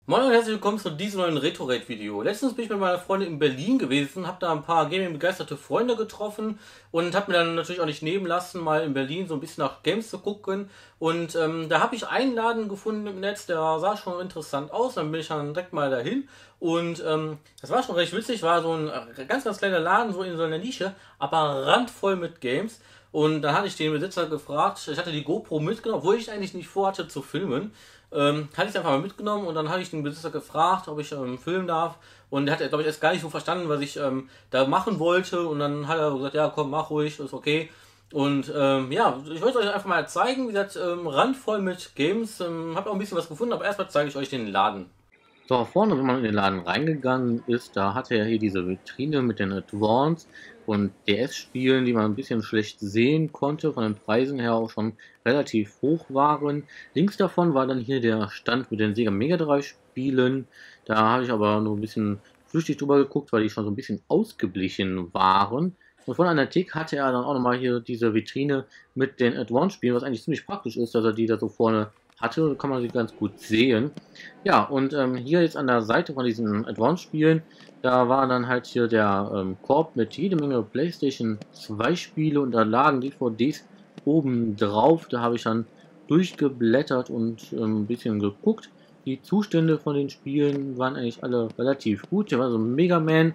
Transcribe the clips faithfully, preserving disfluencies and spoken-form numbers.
Moin und herzlich willkommen zu diesem neuen Retro-Raid-Video. Letztens bin ich mit meiner Freundin in Berlin gewesen, habe da ein paar Gaming-begeisterte Freunde getroffen und habe mir dann natürlich auch nicht nehmen lassen, mal in Berlin so ein bisschen nach Games zu gucken. Und ähm, da habe ich einen Laden gefunden im Netz, der sah schon interessant aus. Dann bin ich dann direkt mal dahin und ähm, das war schon recht witzig. War so ein äh, ganz, ganz kleiner Laden, so in so einer Nische, aber randvoll mit Games. Und dann hatte ich den Besitzer gefragt, ich hatte die GoPro mitgenommen, obwohl ich eigentlich nicht vorhatte zu filmen. Ähm, hatte ich einfach mal mitgenommen und dann habe ich den Besitzer gefragt, ob ich ähm, filmen darf. Und der hat, glaube ich, erst gar nicht so verstanden, was ich ähm, da machen wollte. Und dann hat er gesagt, ja, komm, mach ruhig, ist okay. Und ähm, ja, ich wollte euch einfach mal zeigen, wie gesagt, ähm, randvoll mit Games. Ähm, habe auch ein bisschen was gefunden, aber erstmal zeige ich euch den Laden. So, vorne, wenn man in den Laden reingegangen ist, da hatte er hier diese Vitrine mit den Advance und D S-Spielen, die man ein bisschen schlecht sehen konnte, von den Preisen her auch schon relativ hoch waren. Links davon war dann hier der Stand mit den Sega Mega Drive-Spielen. Da habe ich aber nur ein bisschen flüchtig drüber geguckt, weil die schon so ein bisschen ausgeblichen waren. Und von einer Tick hatte er dann auch nochmal hier diese Vitrine mit den Advance-Spielen, was eigentlich ziemlich praktisch ist, dass er die da so vorne hatte. Da kann man sie ganz gut sehen. Ja, und ähm, hier jetzt an der Seite von diesen Advance-Spielen, da war dann halt hier der ähm, Korb mit jede Menge PlayStation zwei Spiele und da lagen D V Ds oben drauf. Da habe ich dann durchgeblättert und ähm, ein bisschen geguckt. Die Zustände von den Spielen waren eigentlich alle relativ gut. Hier war so ein Mega Man,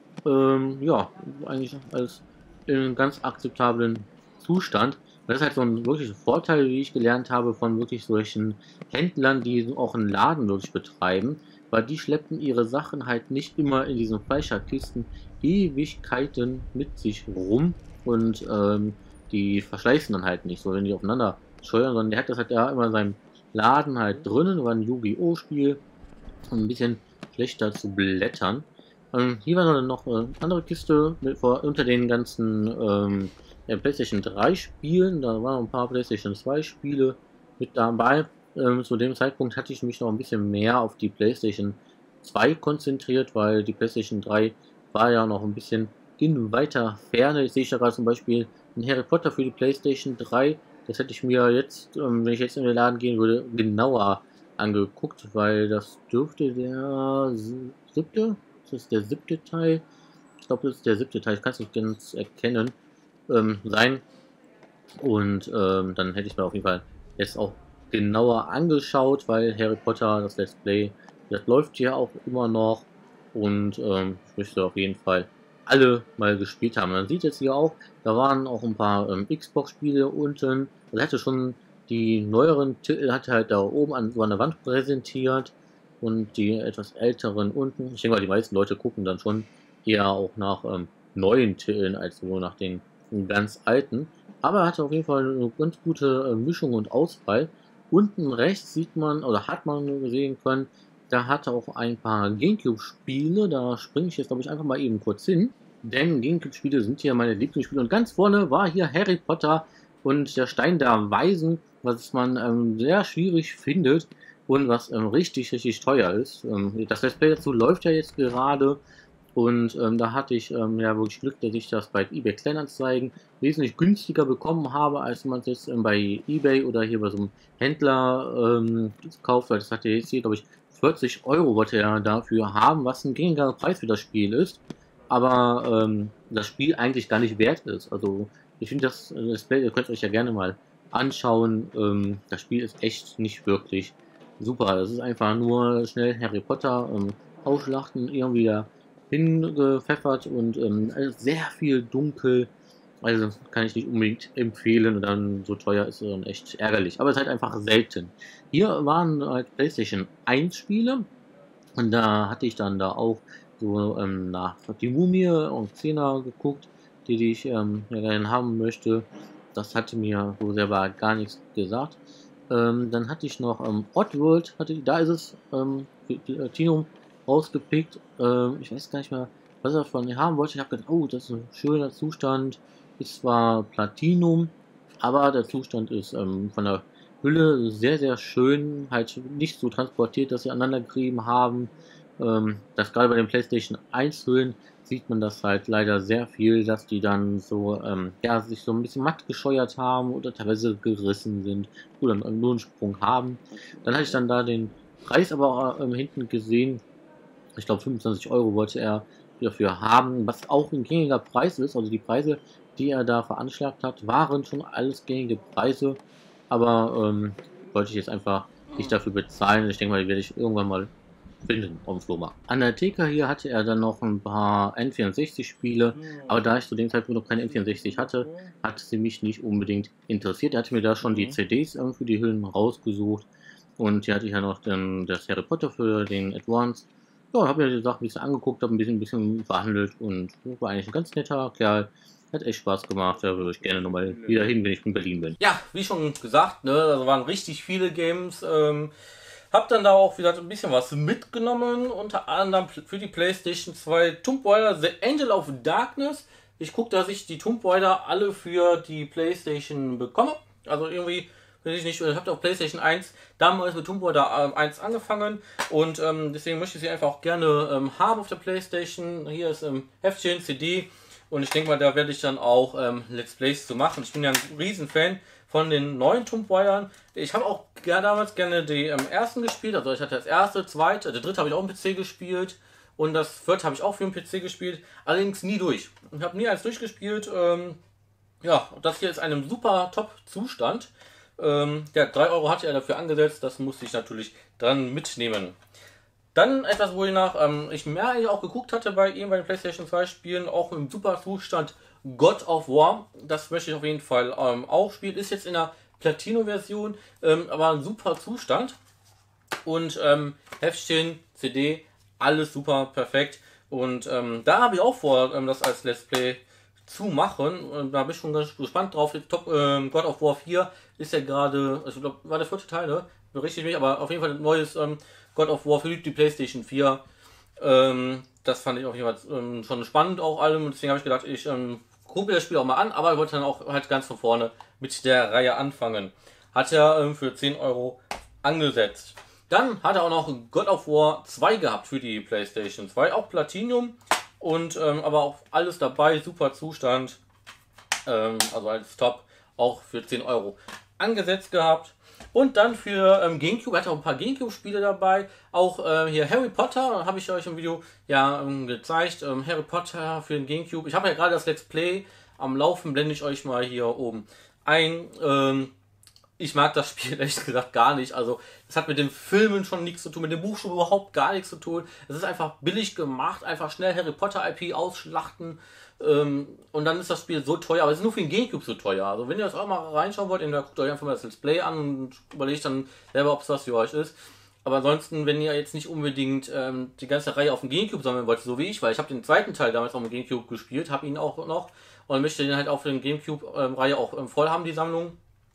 ähm, ja, eigentlich als in einem ganz akzeptablen Zustand. Das ist halt so ein wirklicher Vorteil, wie ich gelernt habe, von wirklich solchen Händlern, die auch einen Laden wirklich betreiben, weil die schleppen ihre Sachen halt nicht immer in diesen Fleischerkisten Ewigkeiten mit sich rum und ähm, die verschleißen dann halt nicht so, wenn die aufeinander scheuern, sondern der hat das halt ja immer in seinem Laden halt drinnen, war ein Yu-Gi-Oh! Spiel, um ein bisschen schlechter zu blättern. Ähm, hier war dann noch eine andere Kiste mit, vor, unter den ganzen ähm, ja, PlayStation drei Spielen. Da waren noch ein paar PlayStation zwei Spiele mit dabei. Ähm, zu dem Zeitpunkt hatte ich mich noch ein bisschen mehr auf die PlayStation zwei konzentriert, weil die PlayStation drei war ja noch ein bisschen in weiter Ferne. Ich sehe da gerade zum Beispiel ein Harry Potter für die PlayStation drei. Das hätte ich mir jetzt, ähm, wenn ich jetzt in den Laden gehen würde, genauer angeguckt, weil das dürfte der siebte, das ist der siebte Teil, ich glaube, das ist der siebte Teil, ich kann es nicht ganz erkennen, ähm, sein. Und ähm, dann hätte ich mir auf jeden Fall jetzt auch genauer angeschaut, weil Harry Potter, das Let's Play, das läuft hier auch immer noch und ähm, ich möchte auf jeden Fall alle mal gespielt haben. Man sieht jetzt hier auch, da waren auch ein paar ähm, Xbox-Spiele unten. Also hatte schon die neueren Titel, hatte halt da oben an so an der Wand präsentiert und die etwas älteren unten. Ich denke mal, die meisten Leute gucken dann schon eher auch nach ähm, neuen Titeln als so nach den ganz alten. Aber er hatte auf jeden Fall eine ganz gute äh, Mischung und Auswahl. Unten rechts sieht man, oder hat man sehen können, da hat er auch ein paar Gamecube-Spiele. Da springe ich jetzt, glaube ich, einfach mal eben kurz hin. Denn Gamecube-Spiele sind hier meine Lieblingsspiele. Und ganz vorne war hier Harry Potter und der Stein der Weisen, was man ähm, sehr schwierig findet und was ähm, richtig, richtig teuer ist. Ähm, das Let's Play dazu läuft ja jetzt gerade. Und ähm, da hatte ich ähm, ja wirklich Glück, dass ich das bei eBay Kleinanzeigen wesentlich günstiger bekommen habe, als man es jetzt ähm, bei eBay oder hier bei so einem Händler ähm, kauft. Weil das hatte jetzt hier, glaube ich, vierzig Euro wollte er dafür haben, was ein gängiger Preis für das Spiel ist. Aber ähm, das Spiel eigentlich gar nicht wert ist. Also ich finde das, äh, das Play, ihr könnt euch ja gerne mal anschauen. Ähm, das Spiel ist echt nicht wirklich super. Das ist einfach nur schnell Harry Potter ähm, ausschlachten, irgendwie da hingepfeffert und ähm, also sehr viel dunkel. Also kann ich nicht unbedingt empfehlen und dann so teuer ist es dann echt ärgerlich. Aber es ist halt einfach selten. Hier waren halt PlayStation eins Spiele und da hatte ich dann da auch so ähm, nach die Mumie und Xena geguckt, die, die ich ähm, ja, gerne haben möchte. Das hatte mir so selber gar nichts gesagt. Ähm, dann hatte ich noch ähm, Oddworld, hatte, da ist es, ähm, Platinum rausgepickt. Ähm, ich weiß gar nicht mehr, was er von mir haben wollte. Ich habe gedacht, oh, das ist ein schöner Zustand. Ist zwar Platinum, aber der Zustand ist ähm, von der Hülle sehr, sehr schön. Halt nicht so transportiert, dass sie aneinander gerieben haben. Ähm, das gerade bei den PlayStation eins Hüllen sieht man das halt leider sehr viel, dass die dann so, ähm, ja, sich so ein bisschen matt gescheuert haben oder teilweise gerissen sind oder nur einen Sprung haben. Dann hatte ich dann da den Preis aber ähm, hinten gesehen. Ich glaube fünfundzwanzig Euro wollte er dafür haben, was auch ein gängiger Preis ist. Also die Preise, die er da veranschlagt hat, waren schon alles gängige Preise. Aber ähm, wollte ich jetzt einfach nicht dafür bezahlen. Ich denke mal, die werde ich irgendwann mal finden auf dem Flohmarkt. An der Theke hier hatte er dann noch ein paar N vierundsechzig Spiele, aber da ich zu dem Zeitpunkt noch keine N vierundsechzig hatte, hat sie mich nicht unbedingt interessiert. Er hatte mir da schon die C Ds für die Hüllen rausgesucht und hier hatte ich ja noch dann das Harry Potter für den Advance. Ja, habe mir die Sachen ein bisschen angeguckt, habe ein bisschen, ein bisschen verhandelt und war eigentlich ein ganz netter Kerl. Hat echt Spaß gemacht, da würde ich gerne nochmal wieder hin, wenn ich in Berlin bin. Ja, wie schon gesagt, ne, also waren richtig viele Games. Ähm, hab dann da auch wieder ein bisschen was mitgenommen, unter anderem für die PlayStation zwei Tomb Raider The Angel of Darkness. Ich gucke, dass ich die Tomb Raider alle für die PlayStation bekomme. Also irgendwie, weiß ich nicht, ich habe auf PlayStation eins damals mit Tomb Raider eins angefangen und ähm, deswegen möchte ich sie einfach auch gerne ähm, haben auf der PlayStation. Hier ist ähm, Heftchen, C D und ich denke mal, da werde ich dann auch ähm, Let's Plays zu machen. Ich bin ja ein Riesenfan von den neuen Tomb Raidern. Ich habe auch ja, damals gerne die ähm, ersten gespielt. Also ich hatte das erste, zweite, der dritte habe ich auch im P C gespielt. Und das vierte habe ich auch für den P C gespielt. Allerdings nie durch. Ich habe nie eins durchgespielt. Ähm, ja, das hier ist in einem super Top-Zustand. Ähm, ja, drei Euro hatte er dafür angesetzt. Das musste ich natürlich dran mitnehmen. Dann etwas, wo ich nach, ähm, ich mehr auch geguckt hatte bei ihm bei den PlayStation zwei Spielen, auch im super Zustand God of War. Das möchte ich auf jeden Fall ähm, auch spielen. Ist jetzt in der Platino-Version, ähm, aber ein super Zustand. Und ähm, Heftchen, C D, alles super perfekt. Und ähm, da habe ich auch vor, ähm, das als Let's Play zu machen. Und da bin ich schon ganz gespannt drauf. Top, ähm, God of War vier ist ja gerade, also ich glaube, war der vierte Teil, ne? Berichte ich mich, aber auf jeden Fall ein neues ähm, God of War für die PlayStation vier. Ähm, das fand ich auf jeden Fall ähm, schon spannend auch allem. Und deswegen habe ich gedacht, ich ähm, gucke mir das Spiel auch mal an, aber ich wollte dann auch halt ganz von vorne mit der Reihe anfangen. Hat er ähm, für zehn Euro angesetzt. Dann hat er auch noch God of War zwei gehabt für die PlayStation zwei, auch Platinum und ähm, aber auch alles dabei, super Zustand, ähm, also als Top, auch für zehn Euro angesetzt gehabt. Und dann für ähm, GameCube, hat er auch ein paar GameCube-Spiele dabei. Auch äh, hier Harry Potter, habe ich euch im Video ja ähm, gezeigt. Ähm, Harry Potter für den GameCube. Ich habe ja gerade das Let's Play am Laufen, blende ich euch mal hier oben ein. Ähm, ich mag das Spiel ehrlich gesagt gar nicht. Also, das hat mit den Filmen schon nichts zu tun, mit dem Buch schon überhaupt gar nichts zu tun. Es ist einfach billig gemacht, einfach schnell Harry Potter I P ausschlachten. Ähm, und dann ist das Spiel so teuer, aber es ist nur für den GameCube so teuer. Also, wenn ihr das auch mal reinschauen wollt, dann guckt euch einfach mal das Let's Play an und überlegt dann selber, ob es was für euch ist. Aber ansonsten, wenn ihr jetzt nicht unbedingt ähm, die ganze Reihe auf dem GameCube sammeln wollt, so wie ich, weil ich habe den zweiten Teil damals auf dem GameCube gespielt, habe ihn auch noch und möchte den halt auch für den GameCube-Reihe ähm, auch ähm, voll haben, die Sammlung.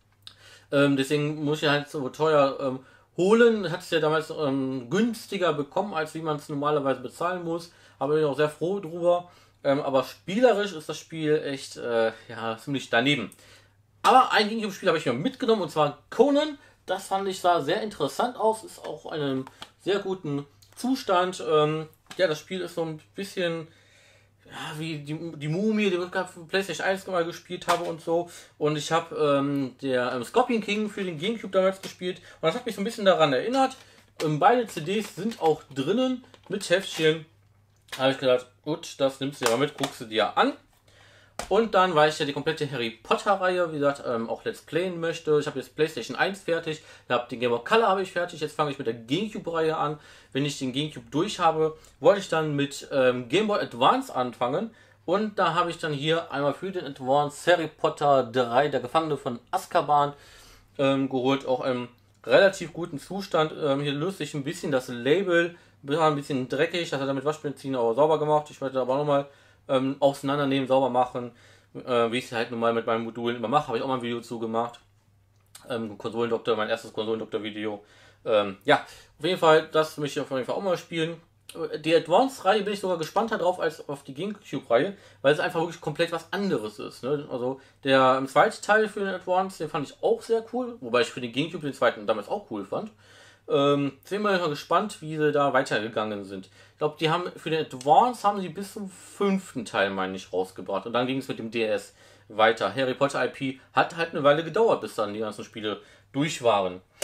Ähm, deswegen muss ich halt so teuer ähm, holen. Hat es ja damals ähm, günstiger bekommen, als wie man es normalerweise bezahlen muss. Aber bin ich auch sehr froh drüber. Ähm, aber spielerisch ist das Spiel echt äh, ja, ziemlich daneben. Aber ein GameCube-Spiel habe ich mir mitgenommen und zwar Conan. Das fand ich sah sehr interessant aus. Ist auch in einem sehr guten Zustand. Ähm, ja, das Spiel ist so ein bisschen ja, wie die, die Mumie, die ich für PlayStation eins mal gespielt habe und so. Und ich habe ähm, der ähm, Scorpion King für den GameCube damals gespielt. Und das hat mich so ein bisschen daran erinnert. Ähm, beide C Ds sind auch drinnen mit Heftchen. Da habe ich gedacht, gut, das nimmst du ja mal mit, guckst du dir an. Und dann, weil ich ja die komplette Harry Potter Reihe, wie gesagt, ähm, auch Let's Playen möchte. Ich habe jetzt PlayStation eins fertig, ich habe den Game Boy Color habe ich fertig. Jetzt fange ich mit der GameCube Reihe an. Wenn ich den GameCube durch habe, wollte ich dann mit ähm, Game Boy Advance anfangen. Und da habe ich dann hier einmal für den Advance Harry Potter drei, der Gefangene von Azkaban, ähm, geholt. Auch im relativ guten Zustand. Ähm, hier löst sich ein bisschen das Label, ein bisschen dreckig. Das hat er mit Waschbenzin aber sauber gemacht. Ich werde aber nochmal ähm, auseinandernehmen, sauber machen, äh, wie ich es halt normal mit meinen Modulen immer mache. Habe ich auch mal ein Video zu gemacht. Ähm, Konsolendoktor, mein erstes Konsolendoktor-Video. Ähm, ja, auf jeden Fall, das möchte ich auf jeden Fall auch mal spielen. Die Advance-Reihe bin ich sogar gespannter drauf als auf die GameCube-Reihe, weil es einfach wirklich komplett was anderes ist. Ne? Also der ähm, zweite Teil für den Advance, den fand ich auch sehr cool, wobei ich für den GameCube den zweiten damals auch cool fand. Ähm, sind wir mal gespannt, wie sie da weitergegangen sind. Ich glaube, die haben für den Advance haben sie bis zum fünften Teil, meine ich, rausgebracht. Und dann ging es mit dem D S weiter. Harry Potter I P hat halt eine Weile gedauert, bis dann die ganzen Spiele durch waren.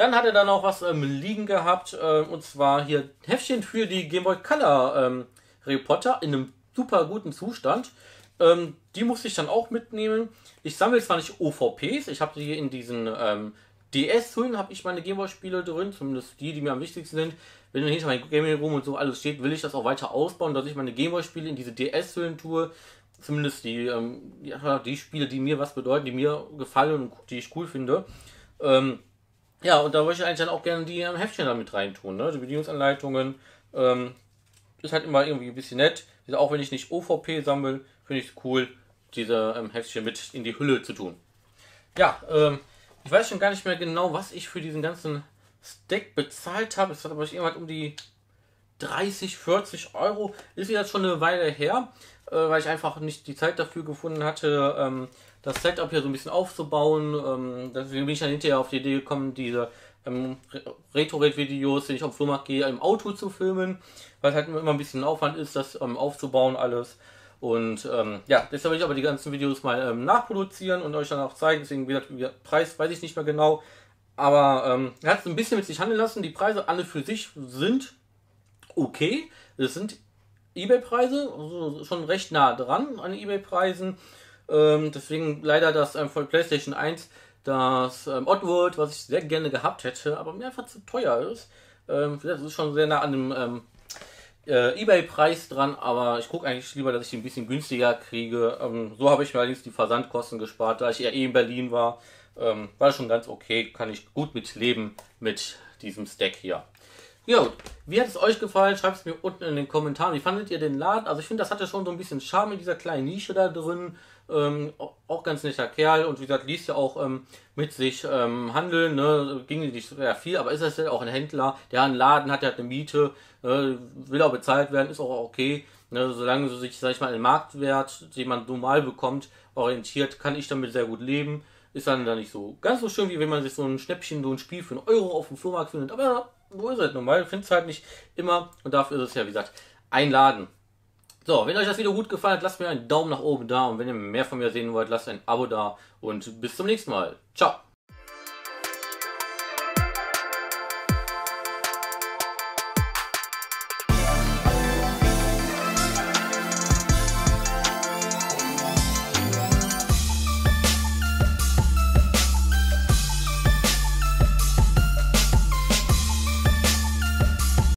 Dann hat er dann auch was ähm, liegen gehabt, äh, und zwar hier Heftchen für die Game Boy Color ähm, Harry Potter in einem super guten Zustand. Ähm, die musste ich dann auch mitnehmen. Ich sammle zwar nicht O V Ps, ich habe die in diesen ähm, D S-Hüllen, habe ich meine Gameboy-Spiele drin, zumindest die, die mir am wichtigsten sind. Wenn hinter meinem Gaming Room und so alles steht, will ich das auch weiter ausbauen, dass ich meine Gameboy-Spiele in diese D S-Hüllen tue. Zumindest die, ähm, ja, die Spiele, die mir was bedeuten, die mir gefallen und die ich cool finde. Ähm, ja, und da wollte ich eigentlich dann auch gerne die ähm, Heftchen da mit reintun, ne? Die Bedienungsanleitungen. Ähm, ist halt immer irgendwie ein bisschen nett. Auch wenn ich nicht O V P sammle, finde ich es cool, diese ähm, Heftchen mit in die Hülle zu tun. Ja, ähm, ich weiß schon gar nicht mehr genau, was ich für diesen ganzen Stack bezahlt habe. Es hat aber irgendwas um die dreißig, vierzig Euro. Ist jetzt schon eine Weile her, äh, weil ich einfach nicht die Zeit dafür gefunden hatte, ähm, das Setup hier so ein bisschen aufzubauen. Ähm, deswegen bin ich dann hinterher auf die Idee gekommen, diese ähm, Retro-Rate-Videos, die ich auf dem Flohmarkt gehe, im Auto zu filmen, weil es halt immer ein bisschen Aufwand ist, das ähm, aufzubauen alles. Und ähm, ja, deshalb will ich aber die ganzen Videos mal ähm, nachproduzieren und euch dann auch zeigen. Deswegen, wie gesagt, Preis weiß ich nicht mehr genau. Aber ähm, er hat es ein bisschen mit sich handeln lassen. Die Preise alle für sich sind okay. Das sind eBay-Preise, also schon recht nah dran an eBay-Preisen. Ähm, deswegen leider das ähm, von PlayStation eins, das ähm, Oddworld, was ich sehr gerne gehabt hätte, aber mir einfach zu teuer ist. Ähm, das ist schon sehr nah an dem ähm, äh, eBay-Preis dran, aber ich gucke eigentlich lieber, dass ich die ein bisschen günstiger kriege. Ähm, so habe ich mir allerdings die Versandkosten gespart, da ich ja eh in Berlin war. Ähm, war das schon ganz okay, kann ich gut mit leben mit diesem Stack hier. Ja, gut. Wie hat es euch gefallen? Schreibt es mir unten in den Kommentaren. Wie fandet ihr den Laden? Also ich finde, das hatte schon so ein bisschen Charme in dieser kleinen Nische da drin. Ähm, auch ganz netter Kerl und wie gesagt, liest ja auch ähm, mit sich ähm, handeln, ne? Ging nicht sehr viel, aber ist das ja auch ein Händler, der einen Laden hat, der hat eine Miete, äh, will auch bezahlt werden, ist auch okay. Ne? Solange sie sich, sag ich mal, den Marktwert, den man normal bekommt, orientiert, kann ich damit sehr gut leben. Ist dann da nicht so ganz so schön, wie wenn man sich so ein Schnäppchen, so ein Spiel für einen Euro auf dem Flohmarkt findet. Aber wo ist es normal? Findet es halt nicht immer. Und dafür ist es ja, wie gesagt, ein Laden. So, wenn euch das Video gut gefallen hat, lasst mir einen Daumen nach oben da. Und wenn ihr mehr von mir sehen wollt, lasst ein Abo da. Und bis zum nächsten Mal. Ciao.